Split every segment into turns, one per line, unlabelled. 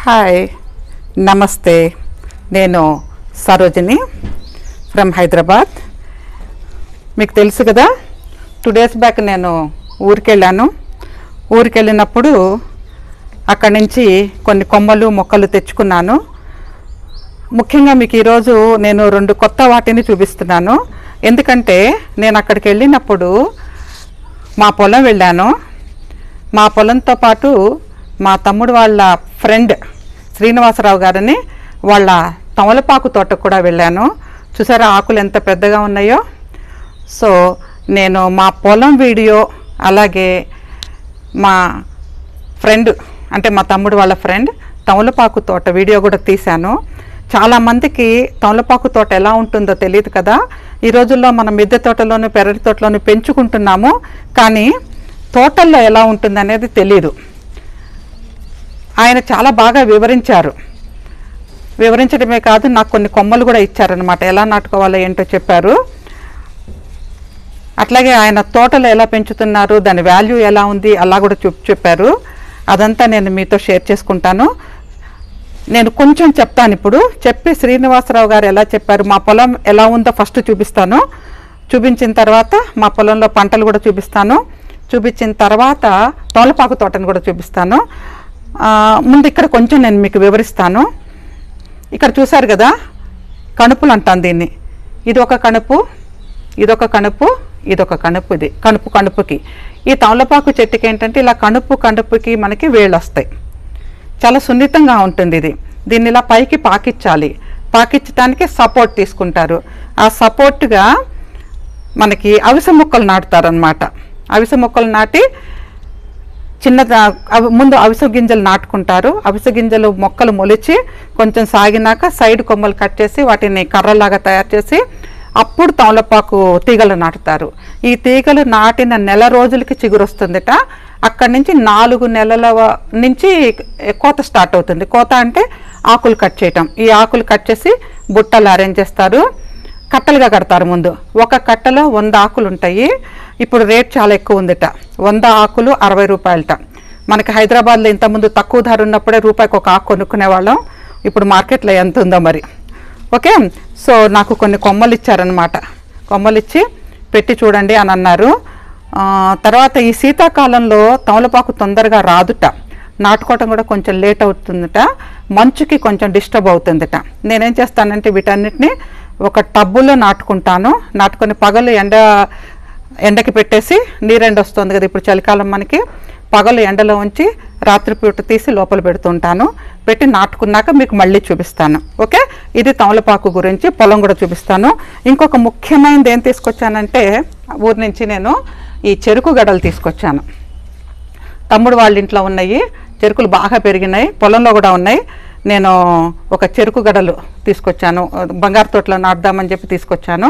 Hi నమస్తే నేను Sarojini from Hyderabad. మీకు తెలుసు కదా, 2 days బ్యాక్ నేను ఊరికి వెళ్ళినప్పుడు అక్కడి నుంచి కొన్ని కొమ్మలు మొక్కలు తెచ్చుకున్నాను. ముఖ్యంగా మీకు ఈరోజు నేను 2 కొత్త వాటిని చూపిస్తున్నాను. ఎందుకంటే నేను అక్కడికి వెళ్ళినప్పుడు మా పొలం వెళ్ళాను. మా పొలంతో పాటు మా తమ్ముడు వాళ్ళ ఫ్రెండ్ శ్రీనివాసరావు గారిని వాళ్ళ తమలపాకు తోటకు కూడా వెళ్ళాను. చూసారా ఆకులు ఎంత పెద్దగా ఉన్నాయో. సో నేను మా పొలం వీడియో, అలాగే మా ఫ్రెండ్ అంటే మా తమ్ముడు వాళ్ళ ఫ్రెండ్ తమలపాకు తోట వీడియో కూడా తీశాను. చాలామందికి తమలపాకు తోట ఎలా ఉంటుందో తెలియదు కదా. ఈ రోజుల్లో మనం మిద్దె తోటలోను పెరటి తోటలోను పెంచుకుంటున్నాము, కానీ తోటల్లో ఎలా ఉంటుంది అనేది తెలియదు. ఆయన చాలా బాగా వివరించడమే కాదు, నాకు కొన్ని కొమ్మలు కూడా ఇచ్చారనమాట. ఎలా నాటుకోవాలో ఏంటో చెప్పారు. అట్లాగే ఆయన తోటలో ఎలా పెంచుతున్నారు, దాని వాల్యూ ఎలా ఉంది అలా కూడా చెప్పారు. అదంతా నేను మీతో షేర్ చేసుకుంటాను. నేను కొంచెం చెప్తాను ఇప్పుడు. చెప్పి శ్రీనివాసరావు గారు ఎలా చెప్పారు, మా పొలం ఎలా ఉందో ఫస్ట్ చూపిస్తాను. చూపించిన తర్వాత మా పొలంలో పంటలు కూడా చూపిస్తాను. చూపించిన తర్వాత తమలపాకు తోటను కూడా చూపిస్తాను. ముందు ఇక్కడ కొంచెం నేను మీకు వివరిస్తాను. ఇక్కడ చూసారు కదా, కణుపులు అంటాను దీన్ని. ఇది ఒక కణుపు, ఇదొక కణుపు, ఇదొక కణుపు. ఇది కణుపుకి ఈ తమలపాకు చెట్టుకి ఏంటంటే ఇలా కణుపుకి మనకి వేళ్ళు వస్తాయి. చాలా సున్నితంగా ఉంటుంది ఇది. దీన్ని ఇలా పైకి పాకించాలి. పాకించడానికి సపోర్ట్ తీసుకుంటారు. ఆ సపోర్ట్గా మనకి అవిసె మొక్కలు నాటుతారు అన్నమాట. అవిసె మొక్కలు నాటి ముందు అవిసె గింజలు నాటుకుంటారు. అవిసె గింజలు మొక్కలు మొలిచి కొంచెం సాగినాక సైడ్ కొమ్మలు కట్ చేసి వాటిని కర్రలాగా తయారు చేసి అప్పుడు తమలపాకు తీగలు నాటుతారు. ఈ తీగలు నాటిన నెల రోజులకి చిగురు వస్తుందిట. అక్కడి నుంచి 4 నెలల నుంచి కోత స్టార్ట్ అవుతుంది. కోత అంటే ఆకులు కట్ చేయటం. ఈ ఆకులు కట్ చేసి బుట్టలు అరేంజ్ చేస్తారు. కట్టలుగా కడతారు. ముందు ఒక కట్టలో 100 ఆకులు ఉంటాయి. ఇప్పుడు రేట్ చాలా ఎక్కువ ఉందిట. 100 ఆకులు 60 రూపాయలట. మనకి హైదరాబాద్లో ఇంతకుముందు తక్కువ ధర ఉన్నప్పుడే రూపాయికి ఒక ఆకు కొనుక్కునే వాళ్ళం. ఇప్పుడు మార్కెట్లో ఎంత ఉందో మరి. ఓకే, సో నాకు కొన్ని కొమ్మలు ఇచ్చారనమాట. కొమ్మలు ఇచ్చి పెట్టి చూడండి అని అన్నారు. తర్వాత ఈ శీతాకాలంలో తమలపాకు తొందరగా రాదుట. నాటుకోవటం కూడా కొంచెం లేట్ అవుతుందట. మంచుకి కొంచెం డిస్టర్బ్ అవుతుందట. నేనేం చేస్తానంటే వీటన్నిటిని ఒక టబ్బులో నాటుకుంటాను. నాటుకొని పగలు ఎండకి పెట్టేసి, నీరెండ వస్తుంది కదా ఇప్పుడు చలికాలం మనకి, పగలు ఎండలో ఉంచి రాత్రిపూట తీసి లోపల పెడుతుంటాను. పెట్టి నాటుకున్నాక మీకు మళ్ళీ చూపిస్తాను. ఓకే, ఇది తమలపాకు గురించి. పొలం కూడా చూపిస్తాను. ఇంకొక ముఖ్యమైనది ఏం తీసుకొచ్చానంటే, ఊరి నుంచి నేను ఈ చెరుకు గడలు తీసుకొచ్చాను. తమ్ముడు వాళ్ళ ఇంట్లో ఉన్నాయి. చెరుకులు బాగా పెరిగినాయి. పొలంలో కూడా ఉన్నాయి. నేను ఒక చెరుకు గడలు తీసుకొచ్చాను. బంగారుతోటలో నాటుదామని చెప్పి తీసుకొచ్చాను.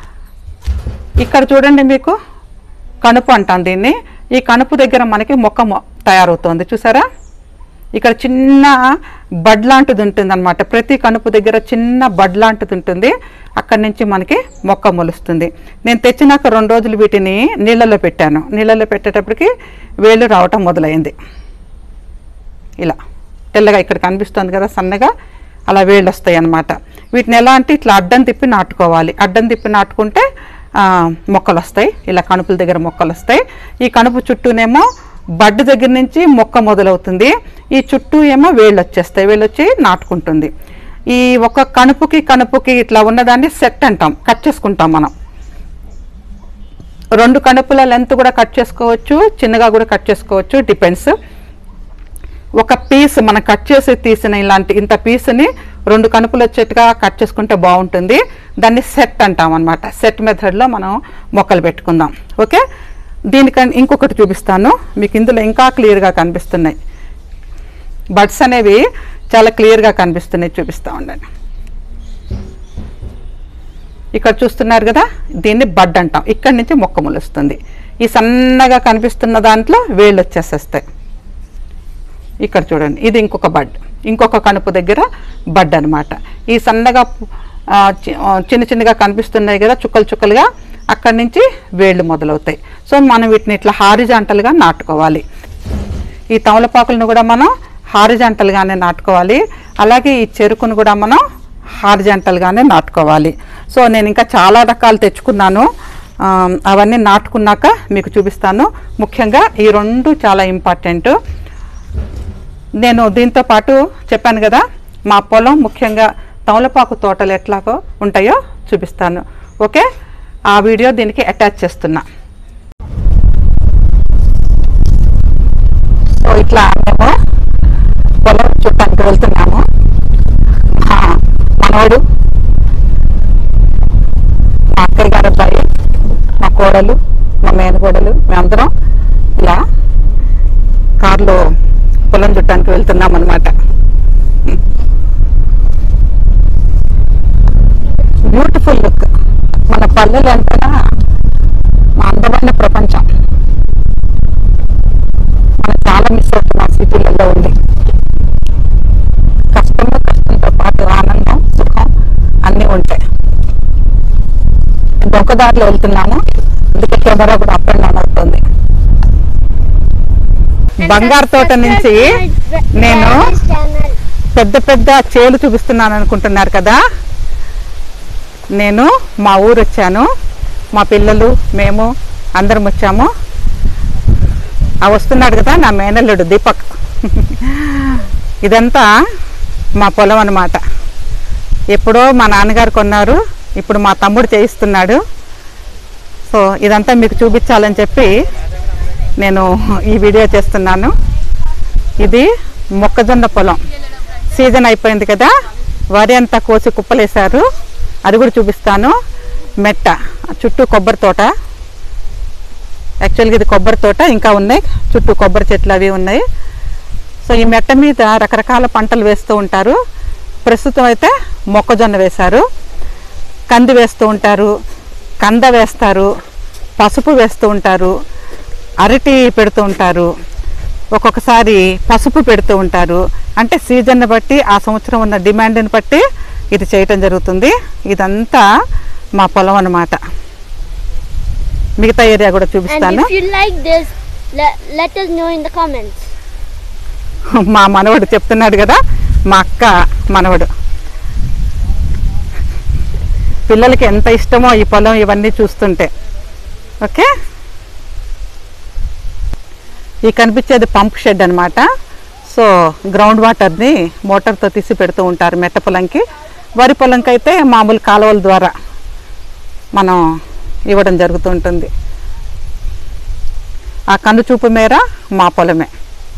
ఇక్కడ చూడండి, మీకు కణుపు అంటాను దీన్ని. ఈ కణుపు దగ్గర మనకి మొక్క తయారవుతుంది. చూసారా, ఇక్కడ చిన్న బడ్ లాంటిది ఉంటుంది అనమాట. ప్రతి కణుపు దగ్గర చిన్న బడ్ లాంటిది ఉంటుంది. అక్కడి నుంచి మనకి మొక్క మొలుస్తుంది. నేను తెచ్చినాక 2 రోజులు వీటిని నీళ్ళలో పెట్టాను. నీళ్ళలో పెట్టేటప్పటికి వేళ్ళు రావటం మొదలైంది. ఇలా తెల్లగా ఇక్కడ కనిపిస్తుంది కదా, సన్నగా అలా వేళ్ళు వస్తాయి అన్నమాట. వీటిని ఎలా అంటే ఇట్లా అడ్డం తిప్పి నాటుకోవాలి. అడ్డం తిప్పి నాటుకుంటే మొక్కలు వస్తాయి. ఇలా కణుపుల దగ్గర మొక్కలు వస్తాయి. ఈ కణుపు చుట్టూనేమో బడ్డు దగ్గర నుంచి మొక్క మొదలవుతుంది. ఈ చుట్టూ ఏమో వేళ్ళు వచ్చేస్తాయి. వేళ్ళు వచ్చి నాటుకుంటుంది. ఈ ఒక కణుపుకి ఇట్లా ఉన్నదాన్ని సెట్ అంటాం. కట్ చేసుకుంటాం మనం. 2 కణుపుల లెంత్ కూడా కట్ చేసుకోవచ్చు, చిన్నగా కూడా కట్ చేసుకోవచ్చు, డిపెండ్స్. ఒక పీస్ మనం కట్ చేసి తీసిన ఇంత పీస్ని 2 కణుపులు వచ్చేట్టుగా కట్ చేసుకుంటే బాగుంటుంది. దాన్ని సెట్ అంటాం అనమాట. సెట్ మెథడ్లో మనం మొక్కలు పెట్టుకుందాం. ఓకే, దీనికని ఇంకొకటి చూపిస్తాను మీకు. ఇందులో ఇంకా క్లియర్గా కనిపిస్తున్నాయి. బడ్స్ అనేవి చాలా క్లియర్గా కనిపిస్తున్నాయి. చూపిస్తూ ఉండండి. ఇక్కడ చూస్తున్నారు కదా, దీన్ని బడ్ అంటాం. ఇక్కడి నుంచి మొక్క మొలుస్తుంది. ఈ సన్నగా కనిపిస్తున్న దాంట్లో వేళ్ళు వచ్చేసేస్తాయి. ఇక్కడ చూడండి, ఇది ఇంకొక బడ్, ఇంకొక కణుపు దగ్గర బడ్ అనమాట. ఈ సన్నగా చిన్నగా కనిపిస్తున్నాయి కదా చుక్కలుగా, అక్కడి నుంచి వేళ్ళు మొదలవుతాయి. సో మనం వీటిని ఇట్లా హారిజాంటల్గా నాటుకోవాలి. ఈ తమలపాకులను కూడా మనం హారిజాంటల్గానే నాటుకోవాలి. అలాగే ఈ చెరుకును కూడా మనం హారిజాంటల్గానే నాటుకోవాలి. సో నేను ఇంకా చాలా రకాలు తెచ్చుకున్నాను, అవన్నీ నాటుకున్నాక మీకు చూపిస్తాను. ముఖ్యంగా ఈ 2 చాలా ఇంపార్టెంట్. నేను దీంతో పాటు చెప్పాను కదా, మా పొలం ముఖ్యంగా తమలపాకు తోటలు ఎట్లాగో ఉంటాయో చూపిస్తాను. ఓకే, ఆ వీడియో దీనికి అటాచ్ చేస్తున్నా. సో ఇట్లా మేము పొలం చూడటానికి వెళ్తున్నాము. మనోడు, మా అక్కయ్య గారు అబ్బాయి, మా కోడలు, మా మేనకోడలు, మేమందరం ఇలా కారులో పొలం చుట్టానికి వెళ్తున్నాం అన్నమాట. Beautiful look. మన పల్లెలు అంటేనా మా అందమైన ప్రపంచం. మనం చాలా మిస్ అవుతున్నాం సిటీలలో ఉండి. కష్టంతో పాటు ఆనందం, సుఖం అన్నీ ఉంటాయి. దొంగదారిలో వెళ్తున్నాము, అందుకే కెమెరా కూడా అప్ అండ్ డౌన్ అవుతుంది. బంగారుతోట నుంచి నేను పెద్ద పెద్ద చేలు చూపిస్తున్నాను అనుకుంటున్నారు కదా. నేను మా ఊరు వచ్చాను, మా పిల్లలు మేము అందరం వచ్చాము. వస్తున్నాడు కదా నా మేనల్లుడు దీపక్. ఇదంతా మా పొలం అన్నమాట. ఎప్పుడో మా నాన్నగారు కొన్నారు, ఇప్పుడు మా తమ్ముడు చేయిస్తున్నాడు. సో ఇదంతా మీకు చూపించాలని చెప్పి నేను ఈ వీడియో చేస్తున్నాను. ఇది మొక్కజొన్న పొలం. సీజన్ అయిపోయింది కదా, వరి అంతా కోసి కుప్పలేశారు, అది కూడా చూపిస్తాను. మెట్ట చుట్టూ కొబ్బరి తోట. యాక్చువల్గా ఇది కొబ్బరి తోట, ఇంకా ఉన్నాయి చుట్టూ కొబ్బరి చెట్లు అవి ఉన్నాయి. సో ఈ మెట్ట మీద రకరకాల పంటలు వేస్తూ ఉంటారు. ప్రస్తుతం అయితే మొక్కజొన్న వేశారు, కంది వేస్తూ ఉంటారు, కంద వేస్తారు, పసుపు వేస్తూ ఉంటారు, అరటి పెడుతూ ఉంటారు, ఒక్కొక్కసారి పసుపు పెడుతూ ఉంటారు. అంటే సీజన్ని బట్టి ఆ సంవత్సరం ఉన్న డిమాండ్ని బట్టి ఇది చేయటం జరుగుతుంది. ఇదంతా మా పొలం అన్నమాట. మిగతా ఏరియా కూడా చూపిస్తాను. మా మనవడు చెప్తున్నాడు కదా, మా అక్క మనవడు. పిల్లలకి ఎంత ఇష్టమో ఈ పొలం ఇవన్నీ చూస్తుంటే. ఓకే, ఈ కనిపించేది పంప్ షెడ్ అనమాట. సో గ్రౌండ్ వాటర్ని మోటార్తో తీసి పెడుతూ ఉంటారు మెట్ట పొలంకి. వరి పొలంకి అయితే మామూలు కాలువల ద్వారా మనం ఇవ్వడం జరుగుతూ ఉంటుంది. ఆ కన్ను చూపు మేర మా పొలమే.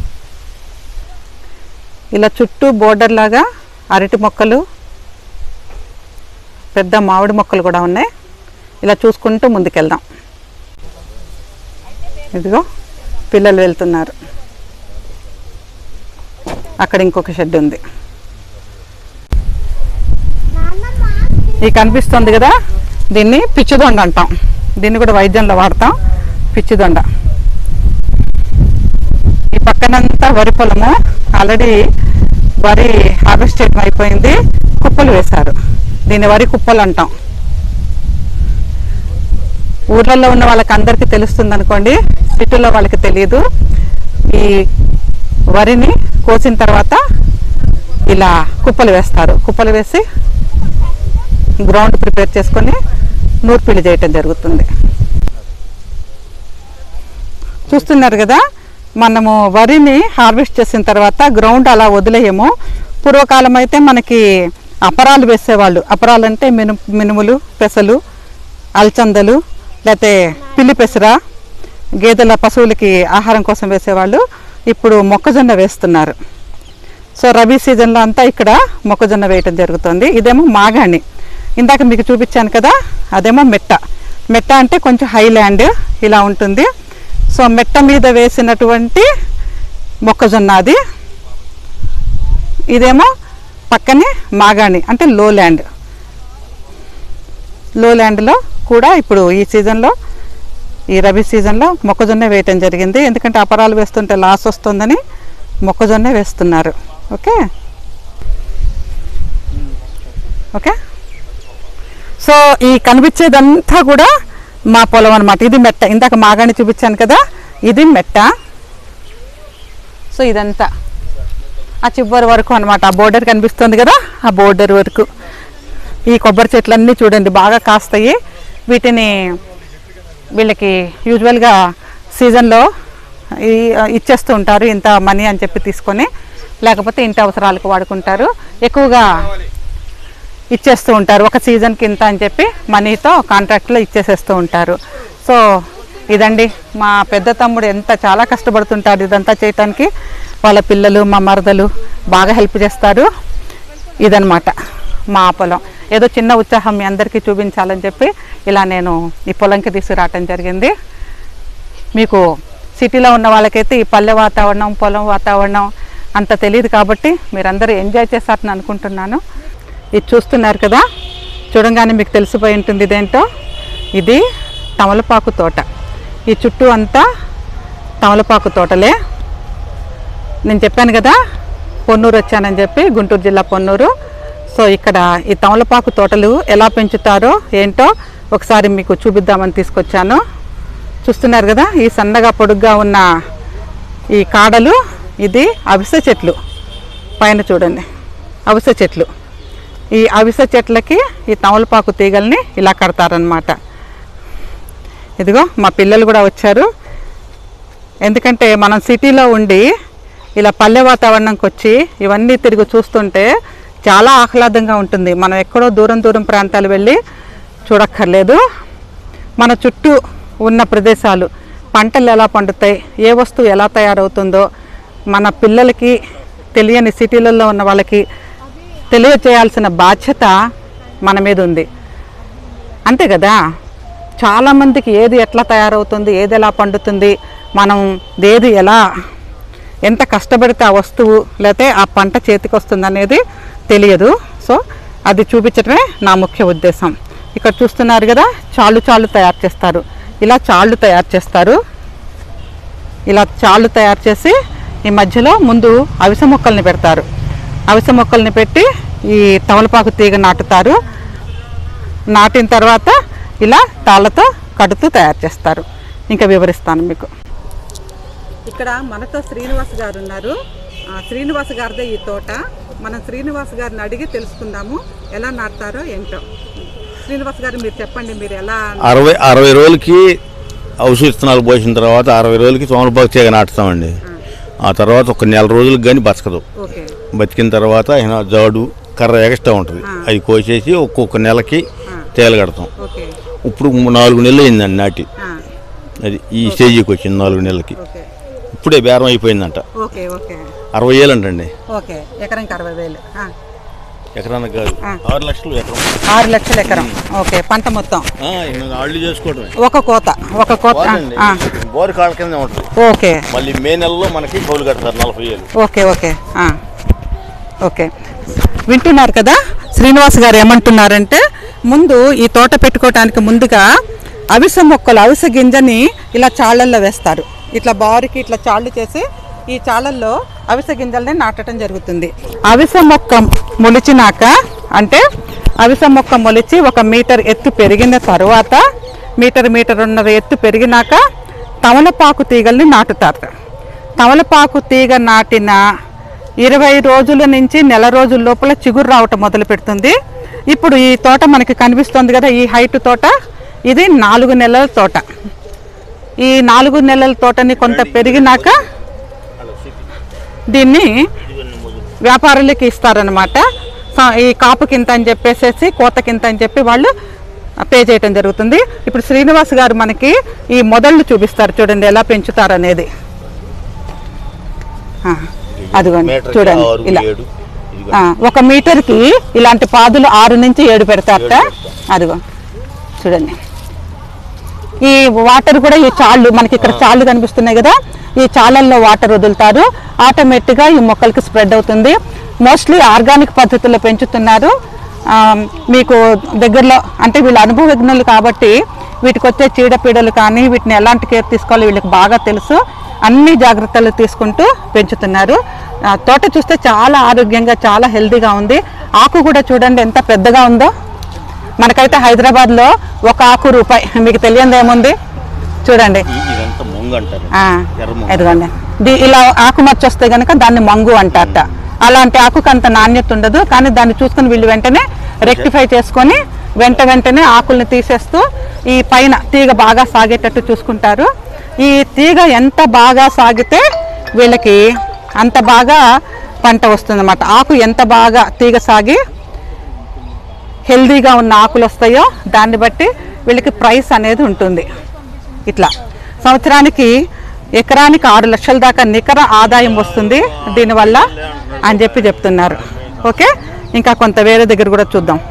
ఇలా చుట్టూ బోర్డర్ లాగా అరటి మొక్కలు, పెద్ద మామిడి మొక్కలు కూడా ఉన్నాయి. ఇలా చూసుకుంటూ ముందుకెళ్దాం. ఇదిగో పిల్లలు వెళ్తున్నారు. అక్కడ ఇంకొక షెడ్ ఉంది. ఈ కనిపిస్తుంది కదా, దీన్ని పిచ్చిదొండ అంటాం. దీన్ని కూడా వైద్యంలో వాడతాం, పిచ్చిదొండ. ఈ పక్కనంతా వరి పొలము. ఆల్రెడీ వరి హార్వెస్ట్ చేయడం అయిపోయింది, కుప్పలు వేశారు. దీన్ని వరి కుప్పలు అంటాం. ఊర్లలో ఉన్న వాళ్ళకి అందరికీ తెలుస్తుంది అనుకోండి, సిటీలో వాళ్ళకి తెలియదు. ఈ వరిని కోసిన తర్వాత ఇలా కుప్పలు వేస్తారు. కుప్పలు వేసి గ్రౌండ్ ప్రిపేర్ చేసుకొని నూర్పిడి చేయటం జరుగుతుంది. చూస్తున్నారు కదా, మనము వరిని హార్వెస్ట్ చేసిన తర్వాత గ్రౌండ్ అలా వదిలేయము. పూర్వకాలం అయితే మనకి అపరాలు వేసేవాళ్ళు. అపరాలు అంటే మినుములు, పెసలు, అలచందలు, లేకపోతే పిల్లి పెసర, గేదెల పశువులకి ఆహారం కోసం వేసేవాళ్ళు. ఇప్పుడు మొక్కజొన్న వేస్తున్నారు. సో రబీ సీజన్లో అంతా ఇక్కడ మొక్కజొన్న వేయటం జరుగుతుంది. ఇదేమో మాగాణి, ఇందాక మీకు చూపించాను కదా, అదేమో మెట్ట. మెట్ట అంటే కొంచెం హై ల్యాండ్ ఇలా ఉంటుంది. సో మెట్ట మీద వేసినటువంటి మొక్కజొన్న అది. ఇదేమో పక్కనే మాగాణి అంటే లో ల్యాండ్. లో ల్యాండ్లో కూడా ఇప్పుడు ఈ సీజన్లో, ఈ రబీ సీజన్లో మొక్కజొన్న వేయటం జరిగింది. ఎందుకంటే అపరాలు వేస్తుంటే లాస్ వస్తుందని మొక్కజొన్న వేస్తున్నారు. Okay okay. సో ఈ కనిపించేదంతా కూడా మా పొలం అనమాట. ఇది మెట్ట. ఇందాక మాగాణి చూపించాను కదా, ఇది మెట్ట. సో ఇదంతా ఆ చివరి వరకు అనమాట. ఆ బోర్డర్ కనిపిస్తుంది కదా, ఆ బోర్డర్ వరకు ఈ కొబ్బరి చెట్లన్నీ చూడండి బాగా కాస్తాయి. వీళ్ళకి యూజువల్గా సీజన్లో ఇచ్చేస్తూ ఉంటారు ఇంత మనీ అని చెప్పి తీసుకొని, లేకపోతే ఇంటి అవసరాలకు వాడుకుంటారు. ఎక్కువగా ఇచ్చేస్తూ ఉంటారు, ఒక సీజన్కి ఇంత అని చెప్పి మనీతో కాంట్రాక్ట్లో ఇచ్చేసేస్తూ ఉంటారు. సో ఇదండి మా పెద్ద తమ్ముడు చాలా కష్టపడుతుంటాడు ఇదంతా చేయటానికి. వాళ్ళ పిల్లలు మా మరదలు బాగా హెల్ప్ చేస్తారు. ఇదనమాట మా పొలం. ఏదో చిన్న ఉత్సాహం మీ అందరికీ చూపించాలని చెప్పి ఇలా నేను ఈ పొలంకి తీసుకురావటం జరిగింది. మీకు సిటీలో ఉన్న వాళ్ళకైతే ఈ పల్లె వాతావరణం, పొలం వాతావరణం అంత తెలియదు కాబట్టి మీరందరూ ఎంజాయ్ చేస్తారని అనుకుంటున్నాను. ఇది చూస్తున్నారు కదా, చూడంగానే మీకు తెలిసిపోయి ఉంటుంది ఇదేంటో. ఇది తమలపాకు తోట. ఈ చుట్టూ అంతా తమలపాకు తోటలే. నేను చెప్పాను కదా పొన్నూరు వచ్చానని చెప్పి, గుంటూరు జిల్లా పొన్నూరు. సో ఇక్కడ ఈ తమలపాకు తోటలు ఎలా పెంచుతారో ఏంటో ఒకసారి మీకు చూపిద్దామని తీసుకొచ్చాను. చూస్తున్నారు కదా ఈ సన్నగా పొడుగ్గా ఉన్న ఈ కాడలు, ఇది అవిసె చెట్లు. పైన చూడండి అవిసె చెట్లు. ఈ అవిసె చెట్లకి ఈ తమలపాకు తీగల్ని ఇలా కడతారనమాట. ఇదిగో మా పిల్లలు కూడా వచ్చారు. ఎందుకంటే మనం సిటీలో ఉండి ఇలా పల్లె వాతావరణంకి వచ్చి ఇవన్నీ తిరిగి చూస్తుంటే చాలా ఆహ్లాదంగా ఉంటుంది. మనం ఎక్కడో దూరం ప్రాంతాలు వెళ్ళి చూడక్కర్లేదు. మన చుట్టూ ఉన్న ప్రదేశాలు, పంటలు ఎలా పండుతాయి, ఏ వస్తువు ఎలా తయారవుతుందో మన పిల్లలకి తెలియని సిటీలలో ఉన్న వాళ్ళకి తెలియచేయాల్సిన బాధ్యత మన మీద ఉంది. అంతే కదా, చాలామందికి ఏది ఎట్లా తయారవుతుంది, ఏది ఎలా పండుతుంది, మనం ఏది ఎలా ఎంత కష్టపడితే ఆ వస్తువు లేకపోతే ఆ పంట చేతికి వస్తుంది అనేది తెలియదు. సో అది చూపించడమే నా ముఖ్య ఉద్దేశం. ఇక్కడ చూస్తున్నారు కదా చాళ్ళు తయారు చేస్తారు. ఇలా చాళ్ళు తయారు చేస్తారు. ఇలా చాళ్ళు తయారు చేసి ఈ మధ్యలో ముందు అవిసె మొక్కల్ని పెడతారు. అవిసె మొక్కల్ని పెట్టి ఈ తమలపాకు తీగ నాటుతారు. నాటిన తర్వాత ఇలా తాళ్ళతో కడుతూ తయారు చేస్తారు. ఇంకా వివరిస్తాను మీకు. ఇక్కడ మనతో శ్రీనివాస్ గారు ఉన్నారు. శ్రీనివాస్ గారిదే ఈ తోట. మనం శ్రీనివాస్ గారిని అడిగి తెలుసుకుందాము ఎలా నాటుతారో ఏంటో. శ్రీనివాస్ గారు మీరు చెప్పండి, మీరు ఎలా
60 రోజులకి ఔషధ విత్తనాలు పోసిన తర్వాత 60 రోజులకి తమలపాకు తీగ నాటుతామండి. ఆ తర్వాత ఒక నెల రోజులకు కానీ బతకదు. బతికిన తర్వాత జాడు కర్ర ఎక్స్ట్రా ఉంటుంది, అది కోసేసి ఒక్కొక్క నెలకి తేలు కడతాం. ఇప్పుడు 4 నెలలు అయిందండి నాటి. అది ఈ స్టేజీకి వచ్చింది 4 నెలలకి. ఇప్పుడే బేరం అయిపోయిందంట. 60,000 అంటండి.
ఎకరానికి 60,000.
ఎకరానికి కాదు, 6 లక్షలు ఎకరం.
6 లక్షలు ఎకరం. ఓకే, పంట మొత్తం
ఆళ్ళు చేసుకోవడమే.
ఒక కోత
బోరు కాళ్ళ కింద ఉంటుంది.
ఓకే,
మళ్ళీ మే నెలలో మనకి కౌలు కడతారు 40,000.
ఓకే. వింటున్నారు కదా శ్రీనివాస్ గారు ఏమంటున్నారంటే, ముందు ఈ తోట పెట్టుకోవటానికి ముందుగా అవిసె మొక్కలు, అవిసె గింజని ఇలా చాళ్ళల్లో వేస్తారు. ఇట్లా బారికి ఇట్లా చాళ్ళు చేసి ఈ చాళ్ళల్లో అవిసె గింజల్ని నాటడం జరుగుతుంది. అవిసె మొక్క మొలిచినాక, అంటే అవిసె మొక్క మొలిచి 1 మీటర్ ఎత్తు పెరిగిన తర్వాత, మీటరున్నర ఎత్తు పెరిగినాక తమలపాకు తీగల్ని నాటుతారు. తమలపాకు తీగ నాటిన 20 రోజుల నుంచి నెల రోజుల లోపల చిగురు రావటం మొదలు పెడుతుంది. ఇప్పుడు ఈ తోట మనకి కనిపిస్తుంది కదా, ఈ హైట్ తోట, ఇది 4 నెలల తోట. ఈ 4 నెలల తోటని కొంత పెరిగినాక దీన్ని వ్యాపారులకి ఇస్తారనమాట. ఈ కాపుకింత అని చెప్పేసి, కోతకింత అని చెప్పి వాళ్ళు పే చేయటం జరుగుతుంది. ఇప్పుడు శ్రీనివాస్ గారు మనకి ఈ మొదళ్ళు చూపిస్తారు, చూడండి ఎలా పెంచుతారు అనేది. అదిగోండి చూడండి, ఇలా 1 మీటర్కి ఇలాంటి పాదులు 6 నుంచి 7 పెడతారట. అదిగో చూడండి, ఈ వాటర్ కూడా ఈ చాళ్ళు, మనకి ఇక్కడ చాళ్ళు కనిపిస్తున్నాయి కదా, ఈ చాళ్ళల్లో వాటర్ వదులుతారు. ఆటోమేటిక్గా ఈ మొక్కలకి స్ప్రెడ్ అవుతుంది. మోస్ట్లీ ఆర్గానిక్ పద్ధతిలో పెంచుతున్నారు. మీకు దగ్గరలో, అంటే వీళ్ళు అనుభవజ్ఞులు కాబట్టి వీటికి వచ్చే చీడపీడలు కానీ వీటిని ఎలాంటి కేర్ తీసుకోవాలో వీళ్ళకి బాగా తెలుసు. అన్ని జాగ్రత్తలు తీసుకుంటూ పెంచుతున్నారు. తోట చూస్తే చాలా ఆరోగ్యంగా, చాలా హెల్తీగా ఉంది. ఆకు కూడా చూడండి ఎంత పెద్దగా ఉందో. మనకైతే హైదరాబాద్లో 1 ఆకు రూపాయి, మీకు తెలియదు ఏముంది చూడండి. ఎదుగండి ఇలా ఆకు మచ్చ వస్తే కనుక దాన్ని మంగు అంటారట. అలాంటి ఆకుకు అంత నాణ్యత ఉండదు. కానీ దాన్ని చూసుకుని వీళ్ళు వెంటనే రెక్టిఫై చేసుకొని వెంటనే ఆకుల్ని తీసేస్తూ ఈ పైన తీగ బాగా సాగేటట్టు చూసుకుంటారు. ఈ తీగ ఎంత బాగా సాగితే వీళ్ళకి అంత బాగా పంట వస్తుందన్నమాట. ఆకు ఎంత బాగా తీగ సాగి హెల్దీగా ఉన్న ఆకులు వస్తాయో దాన్ని బట్టి వీళ్ళకి ప్రైస్ అనేది ఉంటుంది. ఇట్లా సంవత్సరానికి ఎకరానికి 6 లక్షల దాకా నికర ఆదాయం వస్తుంది దీనివల్ల అని చెప్తున్నారు. ఓకే, ఇంకా కొంత వేరే దగ్గర కూడా చూద్దాం.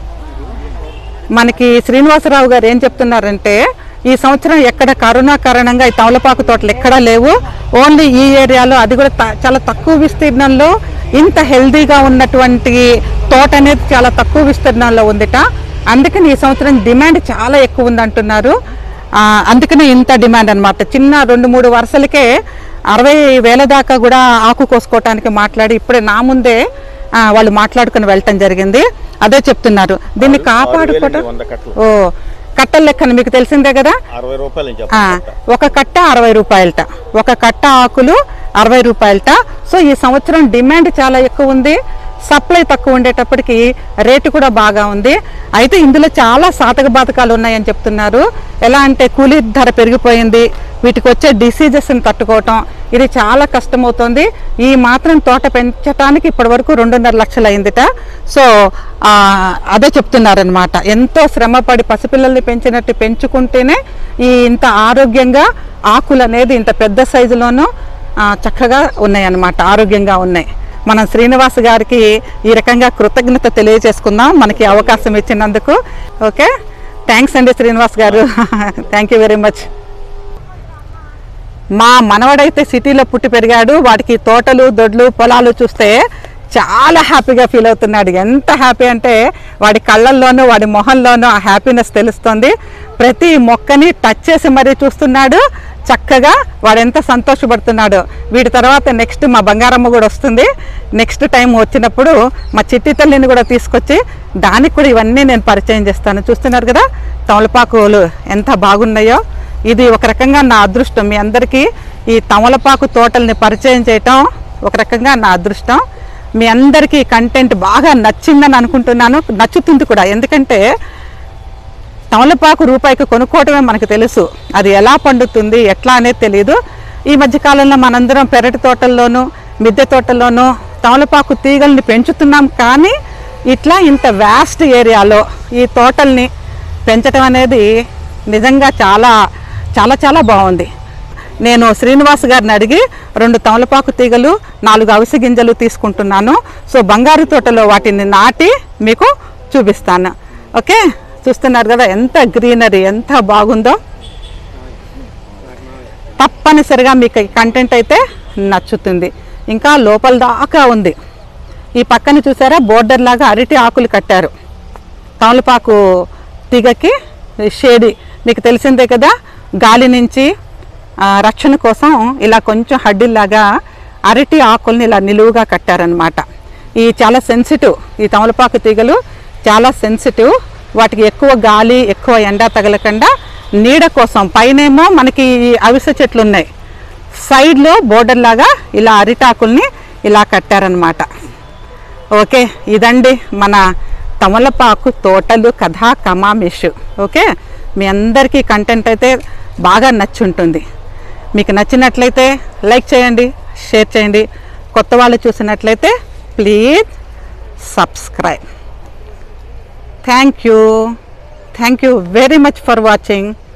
మనకి శ్రీనివాసరావు గారు ఏం చెప్తున్నారంటే ఈ సంవత్సరం ఎక్కడ కరోనా కారణంగా ఈ తమలపాకు తోటలు ఎక్కడా లేవు. ఓన్లీ ఈ ఏరియాలో, అది కూడా చాలా తక్కువ విస్తీర్ణంలో ఇంత హెల్దీగా ఉన్నటువంటి తోట అనేది చాలా తక్కువ విస్తీర్ణంలో ఉందిట. అందుకని ఈ సంవత్సరం డిమాండ్ చాలా ఎక్కువ ఉంది అంటున్నారు. అందుకనే ఇంత డిమాండ్ అనమాట. చిన్న 2-3 వరుసలకే 60,000 దాకా కూడా ఆకు కోసుకోవటానికి మాట్లాడి ఇప్పుడే నా ముందే వాళ్ళు మాట్లాడుకుని వెళ్ళటం జరిగింది. అదే చెప్తున్నారు. దీన్ని కాపాడుకోవటం కట్టల లెక్కన మీకు తెలిసిందే కదా.
60 రూపాయలు
ఒక కట్ట 60 రూపాయలట, ఒక కట్ట ఆకులు 60 రూపాయలట. సో ఈ సంవత్సరం డిమాండ్ చాలా ఎక్కువ ఉంది, సప్లై తక్కువ ఉండేటప్పటికి రేటు కూడా బాగా ఉంది. అయితే ఇందులో చాలా సాధక బాధకాలు ఉన్నాయని చెప్తున్నారు. ఎలా అంటే కూలీ ధర పెరిగిపోయింది, వీటికి వచ్చే డిసీజెస్ని తట్టుకోవటం ఇది చాలా కష్టమవుతుంది. ఈ మాత్రం తోట పెంచడానికి ఇప్పటి వరకు 2.5 లక్షలు అయిందిట. సో అదే చెప్తున్నారనమాట. ఎంతో శ్రమపడి పసిపిల్లల్ని పెంచినట్టు పెంచుకుంటేనే ఈ ఇంత ఆరోగ్యంగా ఆకులు అనేది ఇంత పెద్ద సైజులోనూ చక్కగా ఉన్నాయన్నమాట, ఆరోగ్యంగా ఉన్నాయి. మనం శ్రీనివాస్ గారికి ఈ రకంగా కృతజ్ఞత తెలియజేసుకుందాం మనకి అవకాశం ఇచ్చినందుకు. ఓకే, థ్యాంక్స్ అండి శ్రీనివాస్ గారు. Thank you very much. మా మనవడైతే సిటీలో పుట్టి పెరిగాడు. వాడికి తోటలు, దొడ్లు, పొలాలు చూస్తే చాలా హ్యాపీగా ఫీల్ అవుతున్నాడు. ఎంత హ్యాపీ అంటే వాడి కళ్ళల్లోనూ వాడి మొహంలోనూ ఆ హ్యాపీనెస్ తెలుస్తుంది. ప్రతి మొక్కని టచ్ చేసి మరీ చూస్తున్నాడు. చక్కగా వాడు ఎంత సంతోషపడుతున్నాడు. వీటి తర్వాత నెక్స్ట్ మా బంగారమ్మ కూడా వస్తుంది. నెక్స్ట్ టైం వచ్చినప్పుడు మా చిట్టి తల్లిని కూడా తీసుకొచ్చి దానికి కూడా ఇవన్నీ నేను పరిచయం చేస్తాను. చూస్తున్నారు కదా తమలపాకులు ఎంత బాగున్నాయో. ఇది ఒక రకంగా నా అదృష్టం. మీ అందరికీ ఈ తమలపాకు తోటల్ని పరిచయం చేయటం ఒక రకంగా నా అదృష్టం. మీ అందరికీ కంటెంట్ బాగా నచ్చిందని అనుకుంటున్నాను, నచ్చుతుంది కూడా. ఎందుకంటే తమలపాకు రూపాయికి కొనుక్కోవటమే మనకు తెలుసు, అది ఎలా పండుతుంది ఎట్లా అనేది తెలియదు. ఈ మధ్యకాలంలో మనందరం పెరటి తోటల్లోనూ మిద్దె తోటల్లోనూ తమలపాకు తీగల్ని పెంచుతున్నాం. కానీ ఇట్లా ఇంత వ్యాస్ట్ ఏరియాలో ఈ తోటల్ని పెంచడం అనేది నిజంగా చాలా చాలా చాలా బాగుంది. నేను శ్రీనివాస్ గారిని అడిగి 2 తమలపాకు తీగలు 4 అవిసె గింజలు తీసుకుంటున్నాను. సో బంగారు తోటలో వాటిని నాటి మీకు చూపిస్తాను. ఓకే, చూస్తున్నారు కదా ఎంత గ్రీనరీ, ఎంత బాగుందో. తప్పనిసరిగా మీకు ఈ కంటెంట్ అయితే నచ్చుతుంది. ఇంకా లోపల దాకా ఉంది. ఈ పక్కన చూసారా బోర్డర్ లాగా అరటి ఆకులు కట్టారు. తమలపాకు తీగకి షేడి మీకు తెలిసిందే కదా. గాలి నుంచి రక్షణ కోసం ఇలా కొంచెం హడ్డీలాగా అరటి ఆకుల్ని ఇలా నిలువుగా కట్టారనమాట. ఈ చాలా సెన్సిటివ్, ఈ తమలపాకు తీగలు చాలా సెన్సిటివ్. వాటికి ఎక్కువ గాలి ఎక్కువ ఎండ తగలకుండా నీడ కోసం పైనేమో మనకి అవిసె చెట్లు ఉన్నాయి, సైడ్లో బోర్డర్ లాగా ఇలా అరిటాకుల్ని ఇలా కట్టారనమాట. ఓకే, ఇదండి మన తమలపాకు తోటలు కథా కమామిషు. ఓకే, మీ అందరికీ కంటెంట్ అయితే బాగా నచ్చుంటుంది. మీకు నచ్చినట్లయితే లైక్ చేయండి, షేర్ చేయండి. కొత్త వాళ్ళు చూసినట్లయితే please subscribe. Thank you very much for watching.